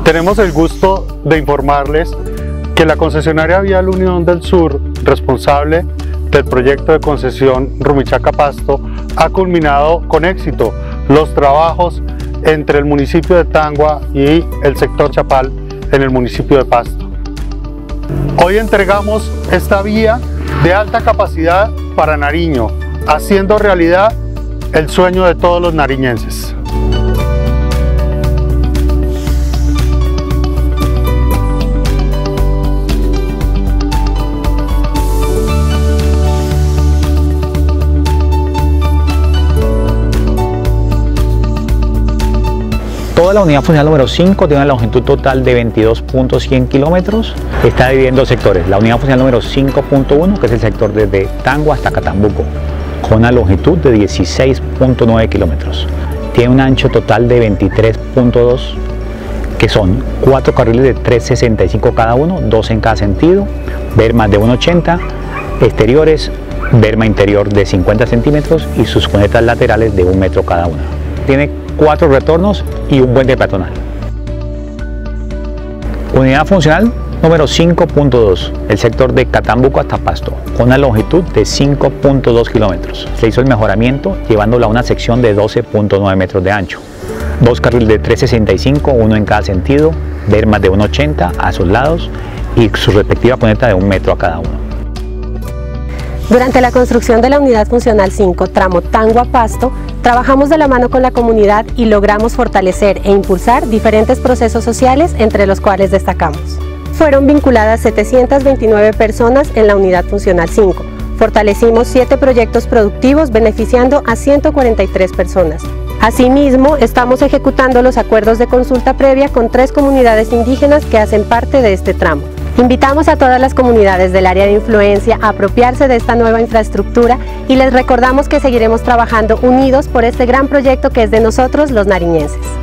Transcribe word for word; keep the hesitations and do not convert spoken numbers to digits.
Tenemos el gusto de informarles que la concesionaria Vial Unión del Sur, responsable del proyecto de concesión Rumichaca-Pasto, ha culminado con éxito los trabajos entre el municipio de Tangua y el sector Chapal en el municipio de Pasto. Hoy entregamos esta vía de alta capacidad para Nariño, haciendo realidad el sueño de todos los nariñenses. Toda la unidad funcional número cinco tiene una longitud total de veintidós punto cien kilómetros. Está dividida en dos sectores. La unidad funcional número cinco punto uno, que es el sector desde Tangua hasta Catambuco, con una longitud de dieciséis punto nueve kilómetros. Tiene un ancho total de veintitrés punto dos, que son cuatro carriles de tres sesenta y cinco cada uno, dos en cada sentido, bermas de uno ochenta, exteriores, berma interior de cincuenta centímetros y sus cunetas laterales de un metro cada una. Tiene cuatro retornos y un puente peatonal. Unidad funcional número cinco punto dos, el sector de Catambuco hasta Pasto, con una longitud de cinco punto dos kilómetros. Se hizo el mejoramiento llevándola a una sección de doce punto nueve metros de ancho. Dos carriles de tres sesenta y cinco, uno en cada sentido, bermas de uno ochenta a sus lados y su respectiva cuneta de un metro a cada uno. Durante la construcción de la unidad funcional cinco, tramo Tangua-Pasto, trabajamos de la mano con la comunidad y logramos fortalecer e impulsar diferentes procesos sociales, entre los cuales destacamos. Fueron vinculadas setecientas veintinueve personas en la unidad funcional cinco. Fortalecimos siete proyectos productivos beneficiando a ciento cuarenta y tres personas. Asimismo, estamos ejecutando los acuerdos de consulta previa con tres comunidades indígenas que hacen parte de este tramo. Invitamos a todas las comunidades del área de influencia a apropiarse de esta nueva infraestructura y les recordamos que seguiremos trabajando unidos por este gran proyecto que es de nosotros, los nariñenses.